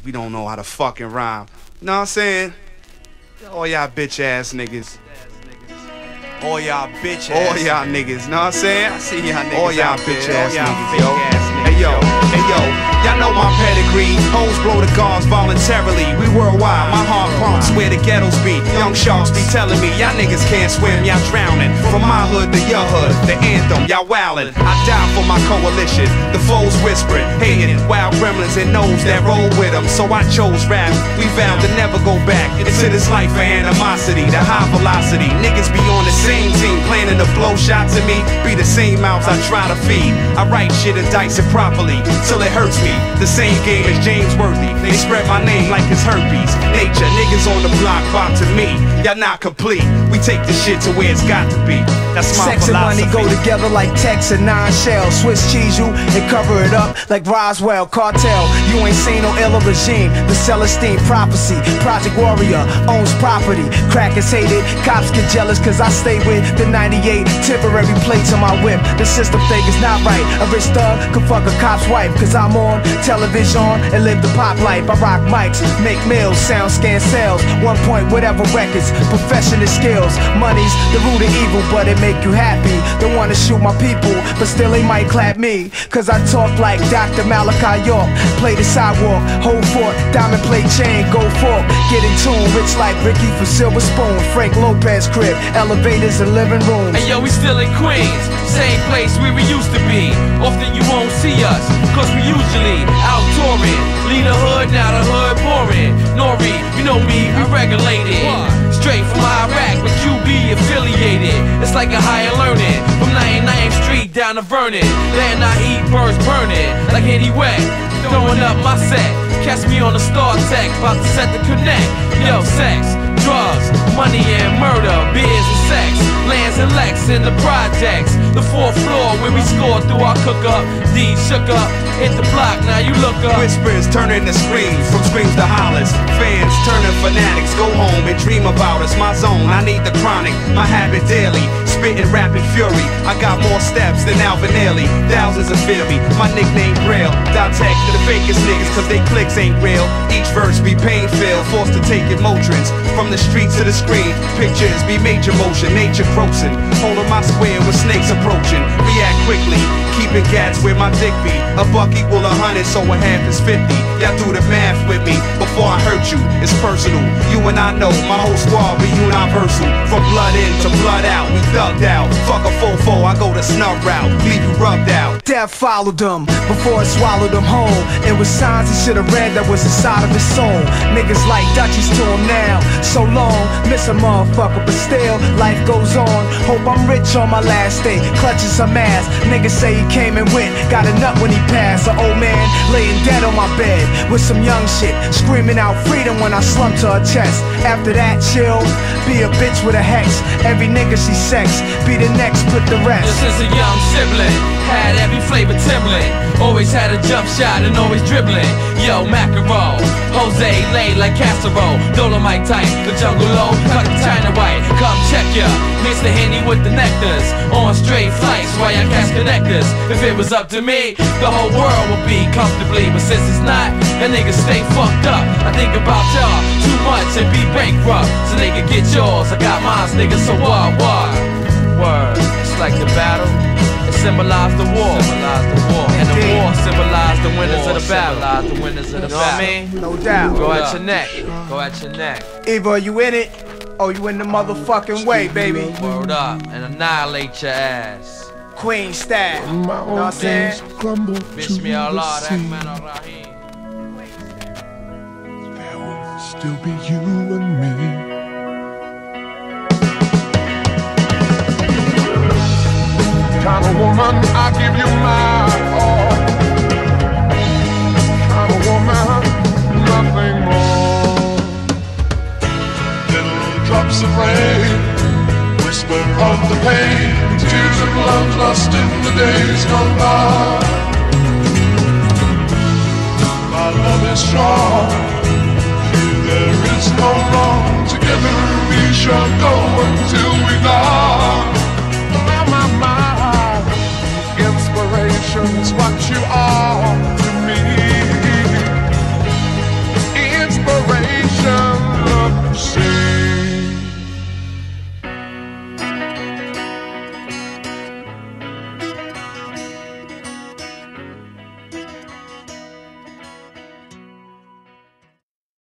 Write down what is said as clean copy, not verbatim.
we don't know how to fucking rhyme. You know what I'm saying? All y'all bitch ass niggas. All y'all bitch ass. All y'all niggas, know what I'm saying? I see y'all niggas. All y'all out bitch there. ass All y'all niggas, fake yo. ass niggas. Hey yo, y'all know my pedigree. Hoes blow the guards voluntarily. We worldwide, my heart pumps where the ghettos be. Young sharks be telling me, y'all niggas can't swim, y'all drowning. From my hood to your hood, the anthem, y'all wildin'. I die for my coalition, the foes whispering, hating, wild gremlins and those that roll with them. So I chose rap, we vowed to never go back into this life of animosity, the high velocity. Niggas be on the same team, planning to blow shots at me, be the same mouths I try to feed. I write shit and dice it properly, till it hurts me. The same game as James Worthy, they spread my name like it's herpes. Nature, niggas on the block bop to me, y'all not complete. We take the shit to where it's got to be. That's my Sex philosophy. and money go together like Tex and 9 shells. Swiss cheese you and cover it up like Roswell. Cartel, you ain't seen no iller regime. The Celestine prophecy, Project Warrior owns property. Crackers hate it, cops get jealous cause I stay with the 98 temporary plates on my whip. The system thing is not right. A rich thug can fuck a cop's wife cause I'm on television and live the pop life. I rock mics, make meals, sound scan sales, 1 point whatever records, professional skills. Money's the root of evil but it make you happy. Don't wanna shoot my people but still they might clap me cause I talk like Dr. Malachi York. Play the sidewalk, hold fort, diamond plate chain, go fork. Get in tune, rich like Ricky for Silver Spoon. Frank Lopez crib, elevators and living rooms. Hey yo, we still in Queens, same place where we used to be. Often you won't see us, cause we usually out touring. Lead the hood, now the hood pouring. Nori, you know me, I regulated. Straight from Iraq, with QB affiliated. It's like a higher learning, from 99th Street down to Vernon. Land I eat, birds burning, like Henny Wet. Throwing up my set, catch me on the Star Tech, about to set the connect. Yo, sex, drugs, money and murder, beers and sex, lands and Lex in the projects. The 4th floor where we scored through our cook-up. D shook up, hit the block, now you look up. Whispers turning to screams, from screams to hollers. Fans turning fanatics, go home and dream about us. My zone, I need the chronic, my habit daily. Spitting rapid fury, I got more steps than Alvin Ailey. Thousands of fear me, my nickname Grail. Dotech to the fakest niggas cause they clicks ain't real. Each verse be pain-filled, forced to take it Motrins. From the street to the screen, pictures be major motion, nature grossing. Holding my square with snakes approaching. React quickly, keeping cats where my dick be. A buck equal 100, so a half is 50. Y'all do the math with me, before I hurt you, it's personal. You and I know, my whole squad be universal. From blood in to blood out, we thugged out. Fuck a fofo, I go the snub route, leave you rubbed out. Death followed them before it swallowed them whole. It was signs he should have read that was inside of his soul. Niggas like Dutchies to him now. So long, miss a motherfucker, but still, life goes on. Hope I'm rich on my last day, clutching some ass. Niggas say he came and went, got a nut when he passed. An old man laying dead on my bed with some young shit, screaming out freedom when I slumped to her chest. After that, chill, be a bitch with a hex. Every nigga she sex, be the next, put the rest. Just as a young sibling, had every flavor Timberland. Always had a jump shot and always dribbling. Yo, Macaron, Jose lay like casserole. Dolomite tight, the jungle low, cut the China white. Come check ya, mix the Henny with the nectars. On straight flights, why I cast connectors. If it was up to me, the whole world would be comfortably. But since it's not, that niggas stay fucked up. I think about y'all too much and be bankrupt, so they can get yours. I got mine, niggas, so what? Word, it's like the battle, it symbolized the war. And the war symbolized the winners of the battle. You know what I mean? No doubt. Go at your neck. Go at your neck. Either you in it, or you in the motherfucking way, baby. Word up and annihilate your ass. Queen style. You know what I'm saying? Bismi Allah, Rahman Ar-Rahim. There will still be you and me. Kind of woman, I give you my all. Kind of woman, nothing more. Little drops of rain, whisper of the pain, tears of love lost in the days gone by. My love is strong, here there is no wrong. Together we shall go until we die.